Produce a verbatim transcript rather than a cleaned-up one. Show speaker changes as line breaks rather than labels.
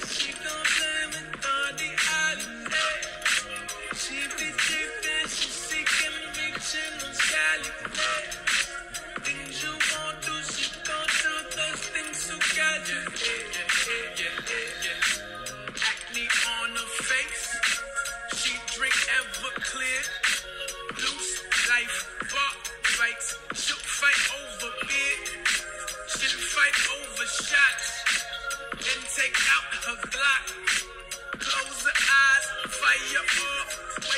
She gon' play with all the holiday. She be trippin', she seeking, reaching on Sally. Things you won't do, she gon' do those things who got you. Yeah, yeah, yeah, yeah, yeah. Acne on her face, she drink Everclear. Loose life, bar fights, she'll fight over beer. She'll fight over shots, then take out her Glock. Close her eyes, fire off.